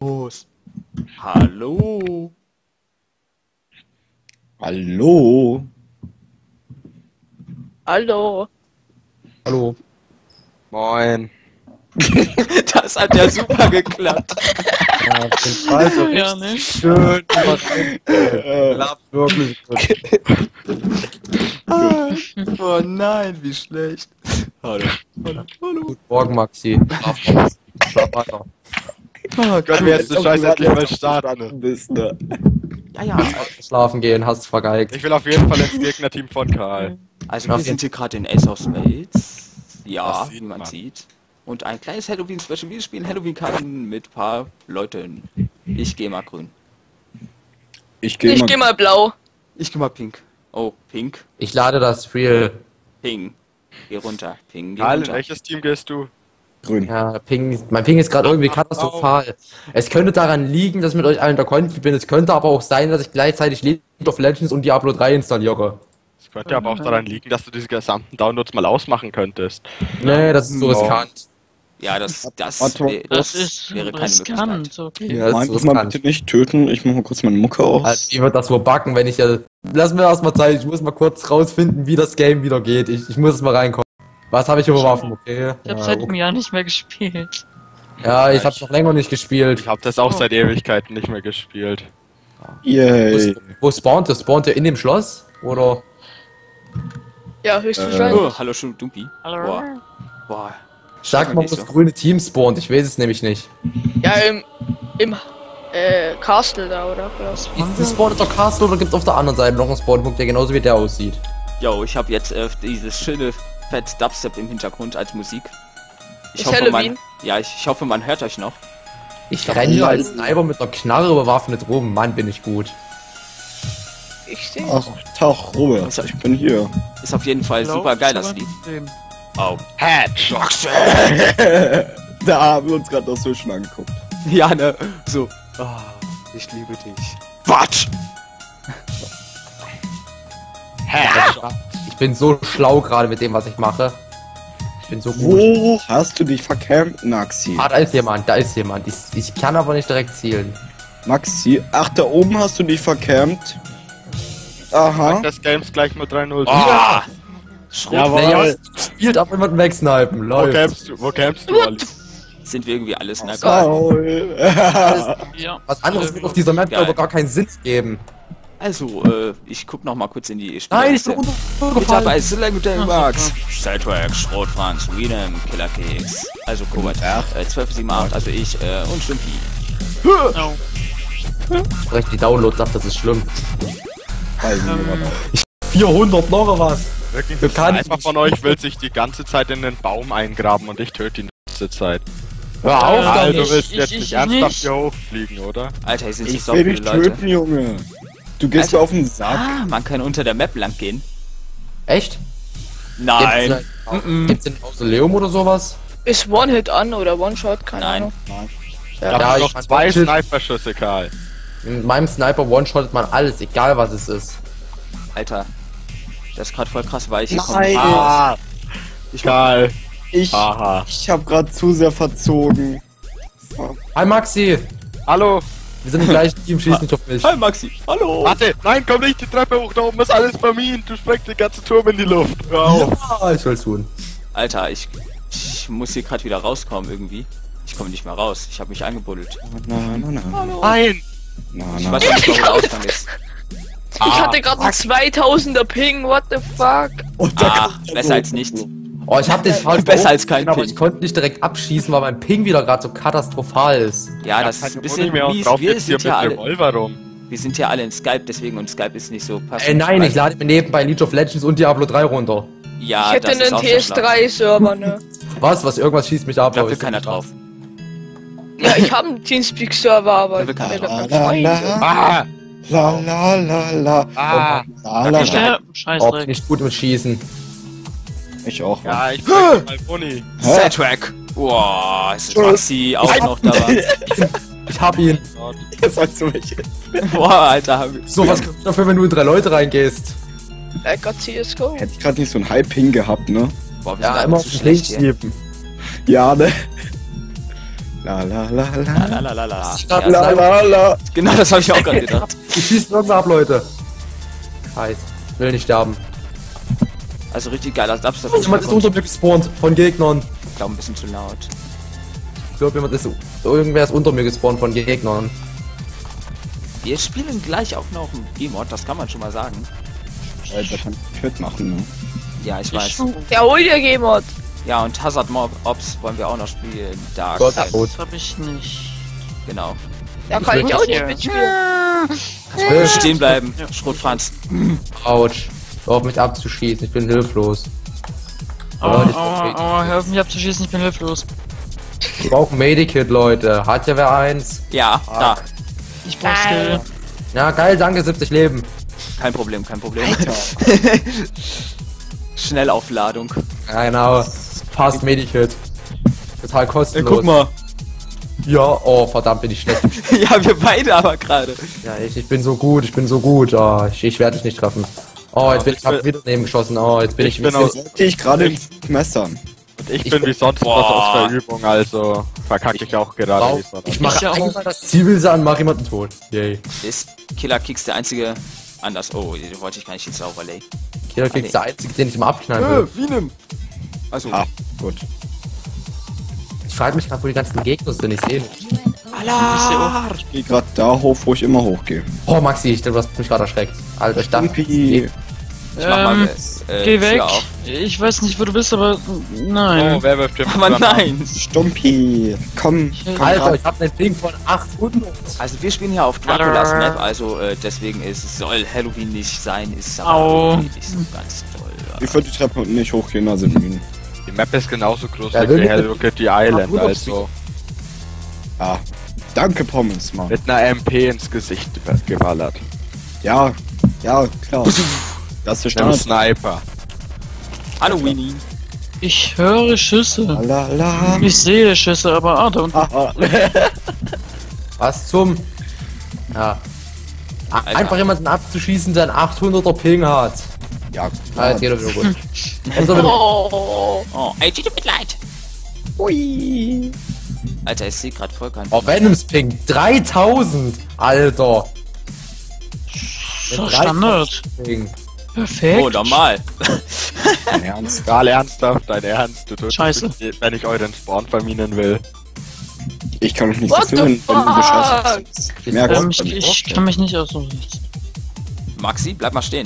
Los. Hallo. Hallo. Hallo. Hallo. Moin. Das hat ja super geklappt. Ja, auf jeden Fall so Ja, ne? schön. Klappt wirklich gut. Oh nein, wie schlecht. Hallo. Hallo. Guten Morgen, Maxi. Schlaf weiter. Oh Gott, mir jetzt eine Scheiße endlich mal Start an. Bist du? Ja. Schlafen gehen, hast vergeigt. Ich will auf jeden Fall ins Gegnerteam von Karl. Also wir sind hier gerade in Ace of Spades. Ja, Das wie sieht man man. sieht. Und ein kleines Halloween-Special. Wir spielen Halloween-Karten mit paar Leuten. Ich gehe mal grün. Ich gehe Ich geh mal blau. Ich gehe mal pink. Oh, pink. Ich lade das Real. Ping. Geh runter. Ping, geh Karl, in runter. welches Team gehst du? grün. Ja, mein Ping ist gerade irgendwie katastrophal. Es könnte daran liegen, dass ich mit euch allen der Konfi bin. Es könnte aber auch sein, dass ich gleichzeitig League of Legends und Diablo 3 installiere. Es könnte aber auch daran liegen, dass du diese gesamten Downloads mal ausmachen könntest. Nee, das ist so Ja. riskant. Ja, das Das ist wäre keine Möglichkeit. riskant, okay. Ja, das Meint ist mal riskant. bitte nicht töten, ich mach mal kurz meine Mucke aus. Also, wie wird das wohl backen, wenn ich ja... Lass mir erstmal Zeit, ich muss mal kurz rausfinden, wie das Game wieder geht. Ich muss mal reinkommen. Was habe ich für Waffen? Okay. Ich hab Ja, seit okay. einem Jahr nicht mehr gespielt. Ja, ich hab's noch länger nicht gespielt. Ich habe das auch seit Ewigkeiten nicht mehr gespielt. Yay. Wo spawnt es? Spawnt ihr in dem Schloss? Oder? Ja, höchstwahrscheinlich. Oh, hallo Dumpi. Hallo. Boah. Boah. Sag mal, wo das grüne Team spawnt. Ich weiß es nämlich nicht. Ja, im Castle da, oder? Was? Ist spawnt der Castle oder gibt's auf der anderen Seite noch einen Spawnpunkt, der genauso wie der aussieht? Yo, ich habe jetzt dieses schöne Fett Dubstep im Hintergrund als Musik. Ist Halloween? Ich hoffe, man hört euch noch. Ich renne hier als Sniper mit einer Knarre bewaffnet rum. Mann, bin ich gut. Ich seh. Ach, Tag, Robert, ich bin hier. Ist auf jeden Fall super geil, das Lied. Oh. Headshot! Da haben wir uns gerade noch so schon angeguckt. Ja, ne? So. Oh, ich liebe dich. Quatsch! Headshot! Ich bin so schlau gerade mit dem, was ich mache. Ich bin so gut. Wo hast du dich vercampt, Maxi? Ah, da ist jemand, da ist jemand. Ich kann aber nicht direkt zielen. Maxi, ach, da oben hast du dich vercampt. Aha. Das Games gleich mit 3-0. Ja! Schrot, Jawohl. Naja, spielt ab jemanden wegsnipen. Wo Läuft. campst du? Wo campst du, Ali? sind wir irgendwie alle Sniper. Faul. Ja. Was anderes wird auf dieser Map Geil. aber gar keinen Sinn geben. Also, ich guck noch mal kurz in die Nein, ich bin Mit runtergefallen. dabei Slang und Max, Sidetrack, Schrot, Franz, Rinem, Killer Keks, also Kobalt, 1278, also ich und Stimpy. Oh. Direkt die Downloads sagt, das ist schlimm. Weiß ich immer noch. 400 noch was. Wirklich, Du kannst einfach nicht von euch will sich die ganze Zeit in den Baum eingraben und ich töte ihn die ganze Zeit. Hör auf Ja, Also, damit. du willst ich- jetzt ich nicht ernsthaft nicht. hier hochfliegen, oder? Alter, hier sind so Ich so will viele dich Leute. töten, Junge. Du gehst Alter. mir auf den Sack. Ah, man kann unter der Map lang gehen. Echt? Nein. Gibt's denn Mausoleum oder sowas? Ist One-Hit an oder One-Shot? Keine Nein. Ahnung. Ich Ja. hab Ja, noch ich mein, 2 Schild- Sniperschüsse, Karl. In meinem Sniper one-shottet man alles, egal was es ist. Alter. Das ist gerade voll krass, weil ich hier Nein. Ah, Karl. Ich Aha. hab grad zu sehr verzogen. Hi Maxi! Hallo. Wir sind im gleichen Team, schieß nicht auf mich. Hi Maxi, hallo. Warte, nein, komm nicht die Treppe hoch, da oben ist alles vermint. Du sprengst den ganzen Turm in die Luft. Hör auf. Ja, ich will's tun. Alter, ich muss hier gerade wieder rauskommen irgendwie. Ich komme nicht mehr raus. Ich habe mich eingebuddelt. Na, na, na. Nein. Na, Ich na. weiß nicht, wo der Ausgang ist. Ich hatte gerade einen 2000er Ping, what the fuck? Und da Ah, kommt er besser so. als nichts. Oh, ich hab den falsch Besser als kein aber Ping. ich konnte nicht direkt abschießen, weil mein Ping wieder gerade so katastrophal ist. Ja, das Ich hab ist ein keine bisschen Muni mehr und mies. drauf Wir jetzt hier sind ja mit alle. Revolver rum. Wir sind ja alle in Skype, deswegen und Skype ist nicht so passend. Ey, nein, ich lade mir nebenbei League of Legends und Diablo 3 runter. Ja, Ich hätte das ist einen auch sehr schlau. TS3-Server, ne? Was, irgendwas schießt mich ab. Da aber will ich- keiner drauf. Ja, ich habe einen Teamspeak-Server, aber Da will keiner da drauf. keine Freunde. Ah, La la la la. ah. La la la. Oh, bin ich gut im Schießen. Ich auch. Ja, ich bring mal Muni. Sidetrack. Boah, ist Maxi auch noch da war. Ich hab ihn. Jetzt sagst du welche. Boah, Alter. hab ich- So, was kriegst du dafür, wenn du in 3 Leute reingehst? Lecker CSGO. Hätte ich grad nicht so ein High-Ping gehabt, ne? Boah, wir Ja, sind immer alle auf zu den schlecht hier. schieben. Ja, ne? La la la la. Lalalala. Ja, La la la. Genau, das habe ich auch gerade gedacht. Die schießen uns ab, Leute. Scheiße. Ich will nicht sterben. Also richtig geil, als Dubstep. Jemand ist unter mir gespawnt von Gegnern. Ich glaube, ein bisschen zu laut. Ich glaube, irgendwer ist unter mir gespawnt von Gegnern. Wir spielen gleich auch noch ein E-Mod, das kann man schon mal sagen. Da kann ich fit machen, ne? Ja, ich weiß. Ja, hol dir G-Mod. Ja, und Hazard Mob Ops wollen wir auch noch spielen. Dark. Gott, Side. Das hab ich nicht. Genau. Ja, Ich kann will ich auch das nicht hier. mitspielen. Stehen bleiben, Schrotfranz. Autsch. Hör auf mich abzuschießen, ich bin hilflos. Aua, Leute, aua, hör auf mich abzuschießen, ich bin hilflos. Ich brauche ein Medikit, Leute. Hat ja wer eins? Ja, da. Ich brauch Skill. Ja, geil, danke, 70 Leben. Kein Problem, kein Problem. Alter. Schnellaufladung. Ja, genau. Fast Medikit. Total kostenlos. Guck mal. Ja, oh, verdammt, bin ich schlecht. Ja, wir beide aber gerade. Ja, ich bin so gut, ich bin so gut. Oh, ich werde dich nicht treffen. Oh, jetzt bin ich hab wieder daneben geschossen. Oh, jetzt bin ich bin aus- Sollte ich gerade in Messern. Und ich Ich bin bin- wie sonst was Boah. aus der Übung, also verkacke ich auch gerade wie sonst. Ich mache Ich auch. einmal das Zielbild an, mach jemanden tot. Yay. Ist Killer Kicks der einzige. Anders. Oh, den wollte ich gar nicht ins Overlay. Killer Kick ist der einzige, den ich immer abknallen will. Wie nimm? Also, Ah, gut. Ich frage mich gerade, wo die ganzen Gegner sind. Ich sehe nicht. Ich gehe gerade da hoch, wo ich immer hochgehe. Oh, Maxi, ich glaube, du hast mich gerade erschreckt. Alter, ich dachte. Stumpi. ich mach mal Geh weg. Tür auf. Ich weiß nicht, wo du bist, aber nein. Oh, wer wirft den Aber nein. Stumpi. Komm. komm Alter, grad. ich hab einen Ping von 800. Also wir spielen hier auf Draculas Map, also deswegen soll Halloween nicht sein, ist aber Au. irgendwie nicht so ganz toll. Ich würde die Treppe unten nicht hochgehen, da sind Minen. Die Map ist genauso groß Ja, wie wirklich? Hello Kitty Island, also Ah. Danke, Pommes, Mann. mit einer MP ins Gesicht geballert. Ja, ja, klar. Das ist der Mit einem Standard. Sniper. Hallo Winnie. Ich höre Schüsse. Lala. Ich sehe Schüsse, aber da unten. Ah, Was zum? Ja. Alter. Einfach jemanden abzuschießen, der einen 800er Ping hat. ja, Ah, jetzt geht er wieder gut. Jetzt er wieder- Oh. Oh, ey, tut mir leid. Ui. Alter, ich sehe gerade voll keinen. Oh, Venoms Ping. 3000. Alter. So Standard. Ping. Perfekt. Oh, normal. Dein Ernst. Karl, ernsthaft, dein Ernst, du tust Scheiße. mich, wenn ich euren Spawn verminen will. Ich kann mich nicht What the dafür, wenn du so fuck? scheiße bist. Ich merke Ich kann mich nicht aussuchen. Maxi, bleib mal stehen.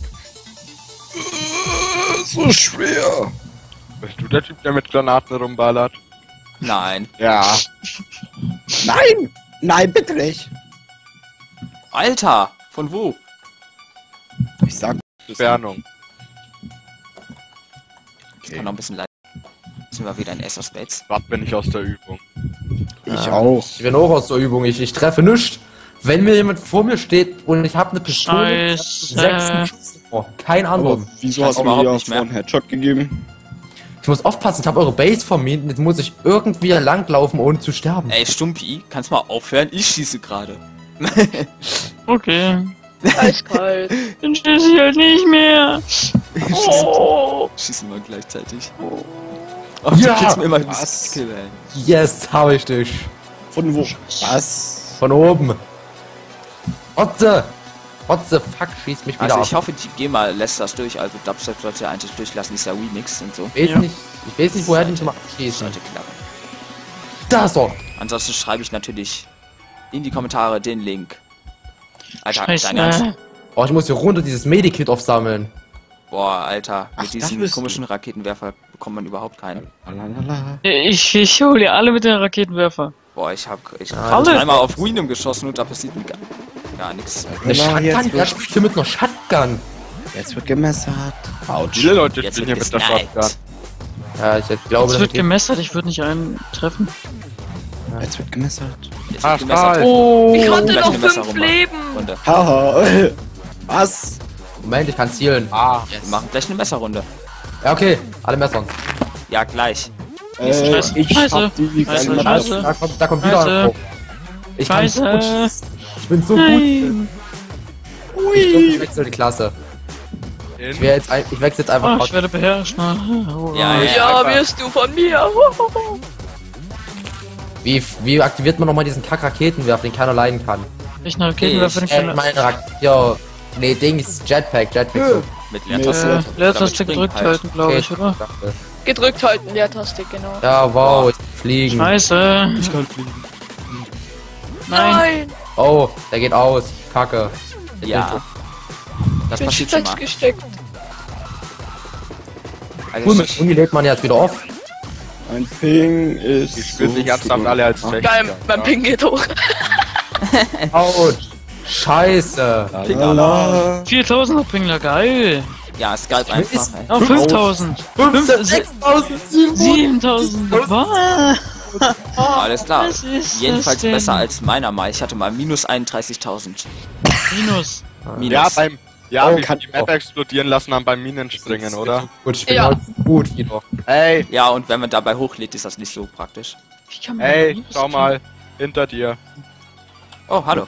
so schwer. Bist du der Typ, der mit Granaten rumballert? Nein. Ja. Nein! Nein, bitte nicht. Alter, von wo? Ich sag Entfernung. Ich kann noch ein bisschen leid. Sind wir wieder in Ace of Spades? Grad bin ich aus der Übung. ich auch. Ich bin auch aus der Übung. Ich treffe nichts. Wenn mir jemand vor mir steht und ich habe eine Pistole, Scheiße. 6 Schüsse vor. Kein Aber anderer. wieso weiß hast du mir überhaupt ja nicht mehr. vorhin einen Headshot gegeben? Ich muss aufpassen, ich habe eure Base vermint und jetzt muss ich irgendwie langlaufen, ohne zu sterben. Ey, Stumpi, kannst mal aufhören? Ich schieße gerade. Okay. Eiskalt. Dann schieße ich halt nicht mehr. Oh. Schießen wir gleichzeitig. Oh. Oh, du Ja, kriegst mir immer was? Skill, ey. Yes, habe ich dich. Von wo? Was? Von oben. What the fuck, schießt mich wieder Also ab. ich hoffe, die GEMA lässt das durch, also Dubstep sollte ja eigentlich durchlassen, ist ja Remix und so. Ich weiß nicht, woher den schon mal Das abschießen. sollte klappen. Da ist er. Ansonsten schreibe ich natürlich in die Kommentare den Link. Alter, Scheiße. dein Ernst? Oh, ich muss hier runter dieses Medikit aufsammeln. Boah, Alter, mit Ach, diesem das bist komischen Raketenwerfer bekommt man überhaupt keinen. Lalalala. Ich hole die alle mit den Raketenwerfer. Boah, ich hab Alle? einmal auf Random geschossen und da passiert gar nichts. Eine Lala, Shotgun? jetzt Wer spielt hier mit einer Shotgun? Jetzt wird gemessert. Autsch. Viele Leute Jetzt spielen wird hier mit der gesniped. Shotgun. Ja, ich glaube, Es das wird geht. gemessert, ich würde nicht einen treffen. Jetzt wird gemessert. Jetzt Ah, wird gemessert. Stahl. Oh. Ich hatte gleich noch eine 5 Messerrunde. Leben. Runde. Haha. Was? Moment, ich kann zielen. Ah, Wir machen gleich eine Messerrunde. Ja, okay. Alle Messern. Ja, gleich. Scheiße. Ich Scheiße. hab die Scheiße, kleine Scheiße. Da kommt wieder Scheiße. ein Bruch. Ich kann so gut Scheiße. schießen. Ich bin so gut. Nein. Ich glaube, ich wechsle die Klasse. in. Ich wechsle jetzt einfach Oh, raus. ich werde beherrscht. Ja, Ja, einfach- wirst du von mir. Wie Wie aktiviert man nochmal diesen Kack-Raketenwerfer, den keiner leiden kann? Ich eine Raketenwerfer nicht kann. Nee, Dings, Jetpack so. Mit Leertaste. Leertaste gedrückt halten, glaube ich, oder? Gedrückt halten, Leertaste, genau. Ja, wow, ich kann fliegen. Scheiße. Ich kann fliegen. Nein. Oh, der geht aus. Kacke. Ja. Das Ich bin passiert schon mal. festgesteckt. Also Cool, mit Uni lädt man jetzt wieder auf. Ein Ping ist. Die spielen sich ernsthaft alle als Techniker. Geil, mein Ping geht hoch. Autsch. Scheiße. Lala. 4000er Pingler, geil. ja, Skype einfach. Ey. Oh, 5000. 6000, 7000. Was? Alles klar. Was ist Jedenfalls das denn? besser als meiner mal. Ich hatte mal minus 31.000. Minus. Minus. Ja, Oh, wie kann die Map explodieren lassen haben beim Minenspringen, oder? Gut, ich bin Ja. heute gut wieder. Ey, Ja, und wenn man dabei hochlädt, ist das nicht so praktisch. Ich kann mir ey, Minus schau mal. Hinter dir. Oh, hallo.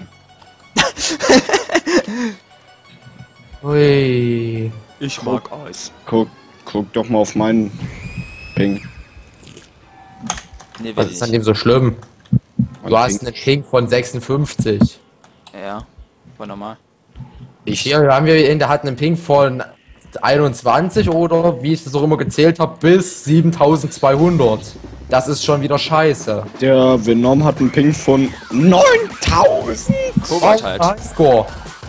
Ui. Ich mag Eis. Guck doch mal auf meinen Ping. Nee, will Was ich ist an nicht. dem so schlimm? Du Mein hast Ping. einen Ping von 56. Ja, war normal. Hier haben wir ihn, der hat einen Ping von 21 oder wie ich das auch immer gezählt habe, bis 7200. Das ist schon wieder scheiße. Der Venom hat einen Ping von 9000. Kobalt halt. Highscore.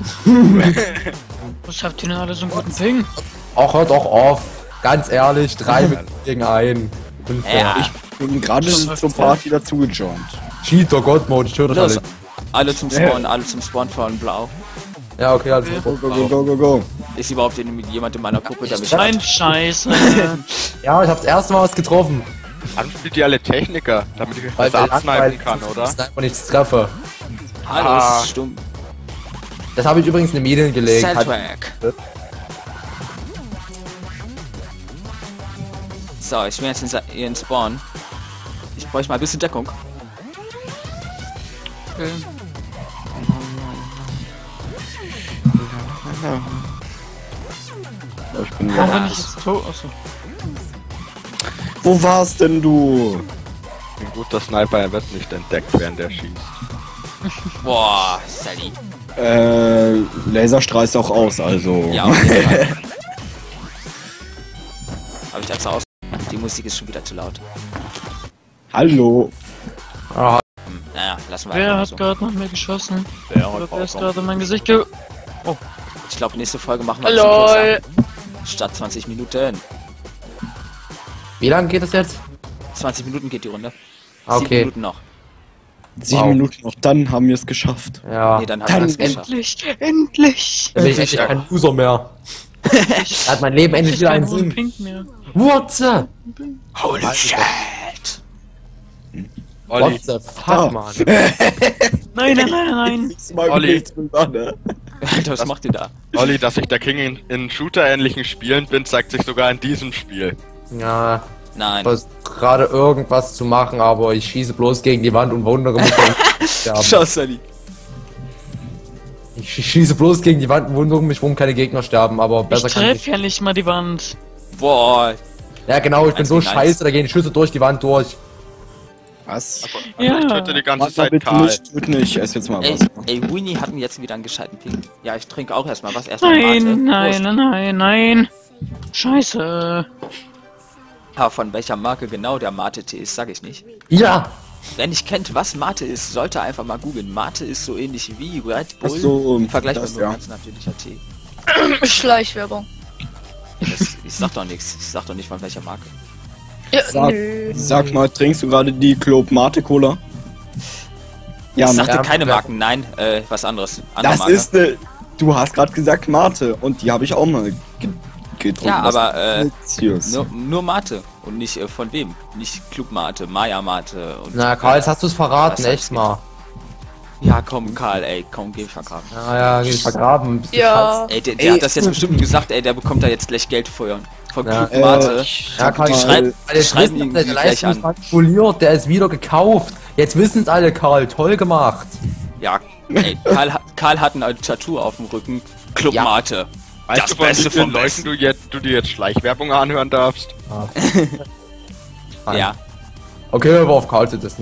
Was habt ihr denn alle so einen guten Ping? Auch hört auch auf. Ganz ehrlich, 3 gegen 1. Unfair. Ja. Ich bin gerade zur Party dazugejoint. Cheater, God-Mode, ich höre das Los, alle. alle zum Spawn von Blau. Ja, okay, also. Go, go, go, go, go, go. Ist überhaupt jemand in meiner Gruppe, der mich Nein, scheiße. Ja, ich hab's erste Mal was getroffen. Dann spielt ihr alle Techniker, damit ich euch Weil besser wir absnipen kann, oder? Sniper nichts treffe. Hallo, Ah. ist stumm. Das habe ich übrigens eine Medien gelegt. Hat, Sidetrack. So, ich bin jetzt in Spawn. Ich bräuchte mal ein bisschen Deckung. Okay. Ich bin Warum ja. bin ich jetzt tot? Achso. Wo warst denn du? Ein guter Sniper, er wird nicht entdeckt, während er schießt. Boah, Sally. Laserstrahl ist auch aus, also. Ja, auf jeden Fall. Hab ich dazu aus. Die Musik ist schon wieder zu laut. Hallo. ah, Naja, lassen wir Wer einfach mal hat so. gerade nach mir geschossen? Wer Oder wer ist gerade in mein Gesicht ge... Ich glaube, nächste Folge machen wir ein bisschen Lol. kürzer. Statt 20 Minuten. wie lange geht es jetzt? 20 Minuten geht die Runde. Ah, 7 okay. Minuten noch. 7 Wow. Minuten noch, dann haben wir es geschafft. Ja. Nee, dann haben wir es geschafft. Endlich, endlich. Dann bin ich endlich kein Loser mehr. Da hat mein Leben endlich wieder einen Sinn. Pink mehr. What the? Holy shit! Olli, What the fuck, Ah. man? Nein, nein, nein, nein. Olli. Was macht ihr da? Olli, dass ich der King in Shooter-ähnlichen Spielen bin, zeigt sich sogar in diesem Spiel. Ja, Nein. ich versuche gerade irgendwas zu machen, aber ich schieße bloß gegen die Wand und wundere mich. sterben. Schau, Sally. Ich schieße bloß gegen die Wand und wundere mich, warum keine Gegner sterben, aber Ich besser kann ich. treffe ja nicht mal die Wand. Boah. Ja, genau, ich bin so Nice. scheiße, da gehen Schüsse durch die Wand durch. Was? Ja. Ich töte die ganze Mach mal Zeit bitte Karl. nicht, töte nicht. Ich esse jetzt mal Ey, was. ey, Winnie hatten jetzt wieder einen gescheiten Ping. Ja, ich trinke auch erstmal was. Erstmal Nein, Mate. nein, Prost. nein, nein, nein. Scheiße. Ja, von welcher Marke genau der Mate-Tee ist, sag ich nicht. Ja! Wer nicht kennt, was Mate ist, sollte einfach mal googeln. Mate ist so ähnlich wie Red Bull. Ach so, im Vergleich das, mit nur ja. ganz natürlicher Tee. Schleichwerbung. Ich sag doch nichts. Ich sag doch nicht von welcher Marke. Ja, Sag, nö. sag mal, trinkst du gerade die Club Mate Cola? Ja, ich ne? sagte Ja, keine ja. Marken, nein, was anderes. Andere Das Marke. ist ne. Du hast gerade gesagt Mate und die habe ich auch mal getrunken. Ja, Das aber ist Cheers. nur Mate und nicht von wem. Nicht Club Mate, Maya Mate und. Na, Karl, jetzt hast du es verraten, Was echt heißt mal. Ja, komm, Karl, ey, komm, geh vergraben. Ja, geh vergraben. Bist du Ja. Ey, der hat das jetzt bestimmt gesagt, ey, der bekommt da jetzt gleich Geld von Ja, Club Mate. Ja, Karl, Die die schreiben- alle schreiben wissen, ihn der gleich Leistung an. ist manipuliert, der ist wieder gekauft. Jetzt wissen es alle, Karl, toll gemacht. Ja, ey, Karl hat ein Tattoo auf dem Rücken. Club Ja. Mate. Weißt Das du, von wie Beste vielen vom Leuten Besten. du dir jetzt Schleichwerbung anhören darfst? Nein. Ja. Okay, hör auf Karl zu dissen.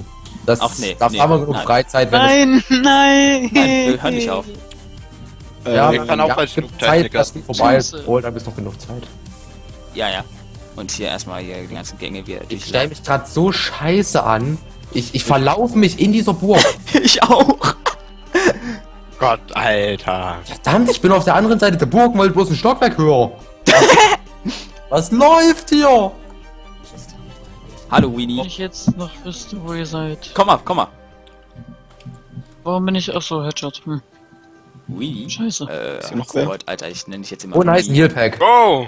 Das, Ach, nee, da nee, haben wir genug nein. Freizeit, wenn Nein, nein. Nein, hör nicht auf. ja, ich kann auch als genug Zeit, Flugtechniker. dass die vorbei ist. Scheiße. Oh, da ist noch genug Zeit. Ja, ja. Und hier erstmal hier die ganzen Gänge wieder Ich stelle mich gerade so scheiße an. Ich verlaufe mich in dieser Burg. Ich auch. Gott, Alter. Verdammt, ich bin auf der anderen Seite der Burg, weil ich bloß ein Stockwerk höre. Was läuft hier? Hallo, Wenn Weenie. ich jetzt noch wüsste, wo ihr seid. Komm mal, komm mal. Warum bin ich... Achso, Headshot. Weenie? Scheiße. Ist hier noch wer? Gott, Alter, ich nenne dich jetzt immer Oh, nice, ein Weenie. Healpack. Go!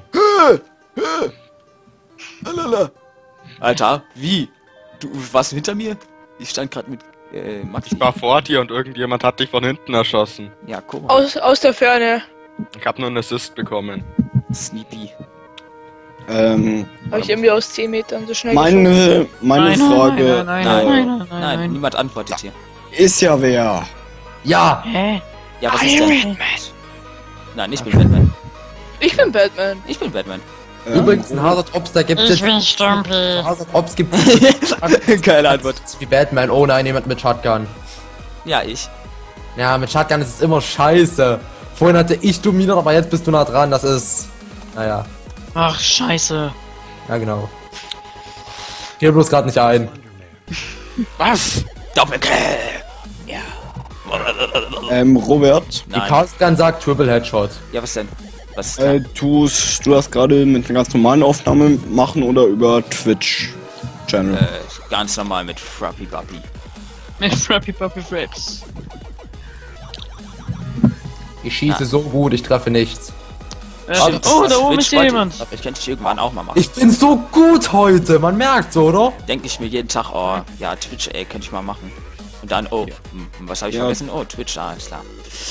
Alter, wie? Du warst hinter mir? Ich stand gerade mit Maxi. Ich war vor dir und irgendjemand hat dich von hinten erschossen. Ja, guck mal. Aus der Ferne. Ich hab nur einen Assist bekommen. Sneepy. Habe ich irgendwie aus 10 Metern so schnell meine Frage Nein, niemand antwortet hier. ist ja wer? Ja, Hä? Ja, was ist denn? Nein, ich bin Batman. Ich bin Batman. Ich bin Batman. übrigens in Hazard Ops, da gibt es Ich bin Stumpy. Hazard Ops gibt es Geile Antwort. wie Batman. Oh nein, jemand mit Shotgun. Ja, ich. Ja, mit Shotgun ist es immer scheiße. Vorhin hatte ich dominiert, aber jetzt bist du nah dran. Das ist... Naja, Ach, scheiße. ja genau. Fiel bloß gerade nicht ein. Was? Doppelkill. Robert, Die Nein. Castgun sagt Triple Headshot. Ja, was denn? Was ist da? du das gerade mit einer ganz normalen Aufnahme machen oder über Twitch Channel? Ganz normal mit Frappy Buppy. Mit Frappy Puppy Fraps. Ich schieße so gut, ich treffe nichts. Stimmt, Oh, was da oben Twitch ist wollte- jemand. Ich könnte dich irgendwann auch mal machen. Ich bin so gut heute, man merkt's, oder? Denke ich mir jeden Tag, oh, ja, Twitch, ey, könnte ich mal machen. Und dann, oh, was habe ich Ja. vergessen? Oh, Twitch, alles klar.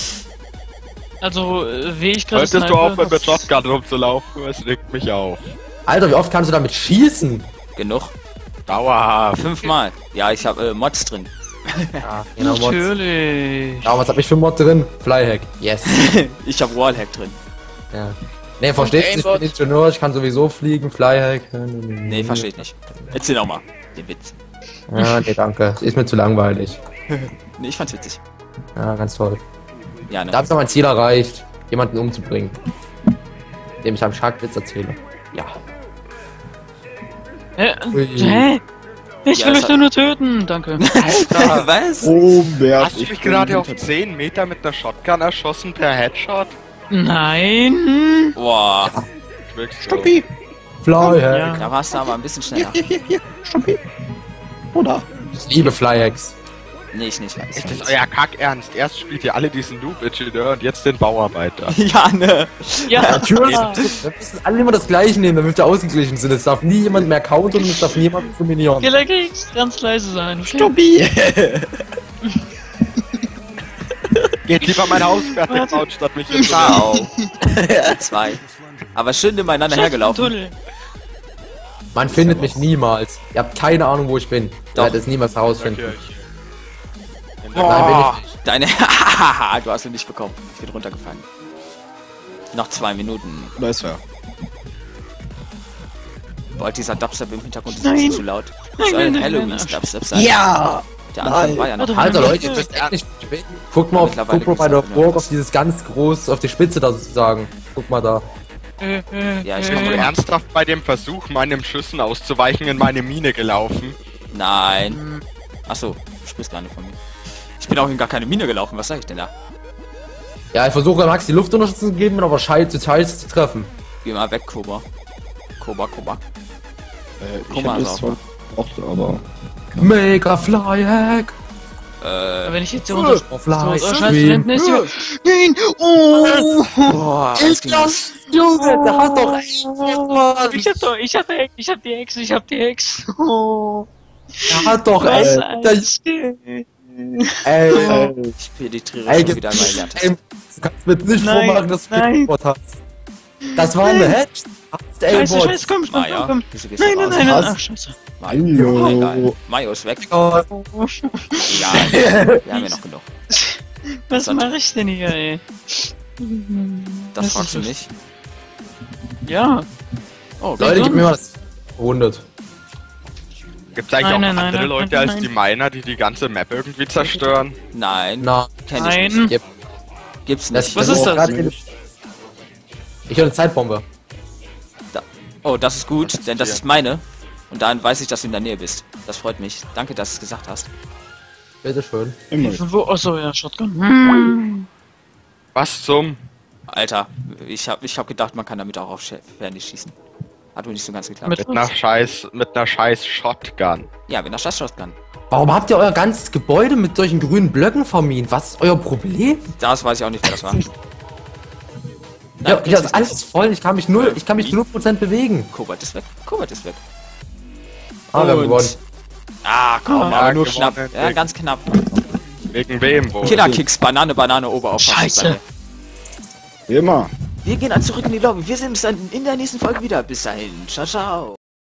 Also, wie ich gerade Solltest du aufhören mit Shotgun rumzulaufen? Es regt mich auf. Alter, wie oft kannst du damit schießen? Genug. Dauerhaft. 5-mal. Ja, ich habe Mods drin. Ja, genau, Mods. Natürlich. Ja, was hab ich für Mod drin? Flyhack. Yes. Ich habe Wallhack drin. Ja. Nee, verstehst du? Ich bin Aimbot. Ingenieur, ich kann sowieso fliegen, Flyhack. Nee, verstehe ich nicht. Erzähl doch mal. Den Witz. Ja, nee, danke. Ist mir zu langweilig. Nee, ich fand's witzig. Ja, ganz toll. Ja, ne? Da hab ich noch mein Ziel erreicht, jemanden umzubringen. Dem ich am Schackwitz erzähle. Ja. Ui. Hä? Ich Ja, will das euch doch nur töten. Danke. Was? Robert, Hast du mich gerade auf 10 Meter mit einer Shotgun erschossen per Headshot? Nein. Boah, Wirkst du? Stoppi, Flyhack. Ja. da warst du aber ein bisschen schneller. Stoppi. Oder? Ich liebe Flyhacks. Nee, ich nicht. Ist das euer Kack-Ernst? Erst spielt ihr alle diesen Noob-Ingenieur und jetzt den Bauarbeiter. Ja, ne? Ja. Natürlich. Wir müssen alle immer das gleiche nehmen, damit wir ausgeglichen sind. Es darf nie jemand mehr countern und es darf niemand dominieren. Killer Keks, ganz leise sein. Okay? Stoppi. Geht lieber mein Haus fertig Warte. bauen, statt mich in Ciao. 2. Aber schön nebeneinander hergelaufen. Tunnel. Man findet mich niemals. Ihr habt keine Ahnung, wo ich bin. Ihr Doch. werdet es niemals herausfinden. Okay. Nein, bin ich nicht. Deine. Du hast ihn nicht bekommen. Ich bin runtergefallen. Noch 2 Minuten. Da ist er. Boah, dieser Dubstep im Hintergrund ist ein Nein. bisschen zu laut. Das soll nein, ein nein, Halloween-Dubstep sein. Ja! Der Anfang Nein. war ja noch. Warte, Alter, Ja. Leute, ihr wisst echt nicht, wo ich bin. Guck mal, Mittlerweile guck mal bei der geht's auch Burg auf dieses ganz groß, auf die Spitze da sozusagen. Guck mal da. Ja, ich Bist du komme ernsthaft bei dem Versuch, meinem Schüssen auszuweichen, in meine Mine gelaufen? Nein. Achso, du sprichst gar nicht von mir. Ich bin auch in gar keine Mine gelaufen. Was sag ich denn da? Ja, ich versuche Max die Luftunterstützung zu geben, aber Details zu treffen. Geh mal weg, Koba. Koba. Ich Guck mal, hätte es sauber. zwar gebraucht, aber... Mega Flyhack! Wenn ich jetzt hier runter... Auf Live Scheiße, da Stream. hinten ist jemand. Nein! Oh! Boah, alles ging los. Junge, der hat doch echt Ich hab die Hex. Oh. Der hat doch Was echt. ein Skill. Ey, Ich penetriere ey, schon wieder mein Latte. du kannst mir nicht Nein, vormachen, dass du nein. Kickboard hast. Das war eine Hedge. Scheiße, scheiße, komm, Maja, komm. wieso gehst Nein, du raus? nein. Was? Ach, scheiße. Mayo, egal. Hallo. Mayo ist weg. Oh, Egal. Wir haben ja noch genug. Was Sonst- mache ich denn hier, ey? Das fragst du nicht. Ja. Oh, Leute, gib mir mal das 100. Gibt's eigentlich Nein, auch nein, andere nein, Leute nein, als nein. die Miner, die die ganze Map irgendwie zerstören? Nein, Na, kenn ich nicht. Nein. Gibt's das, nicht. Was ist das? Ich höre eine Zeitbombe. Oh, das ist gut, denn das hier? ist meine. Und dann weiß ich, dass du in der Nähe bist. Das freut mich. Danke, dass du es gesagt hast. Bitteschön. Immer. Wo? Achso, ja, Shotgun. Was zum? Alter, ich hab gedacht, man kann damit auch auf Ferne schießen. Hat wohl nicht so ganz geklappt. Mit Mit einer scheiß Shotgun. Ja, mit einer Scheiß-Shotgun. Warum habt ihr euer ganzes Gebäude mit solchen grünen Blöcken vermint? Was ist euer Problem? Das weiß ich auch nicht, wer das war. Ja, Nein, das ist alles voll, ich kann mich zu 0% bewegen. Kobalt ist weg. Kobalt ist weg. Ah, wir haben Und- gewonnen. Ah, komm, Ja, aber nur gewonnen, knapp. Ja, weg. ganz knapp. Wegen wem wohl? Killerkicks, Banane, Oberauffahrt. Scheiße. Wie immer. Wir gehen dann zurück in die Lobby. Wir sehen uns dann in der nächsten Folge wieder. Bis dahin. Ciao, ciao.